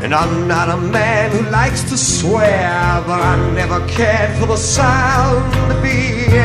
And I'm not a man who likes to swear, but I never cared for the sound of being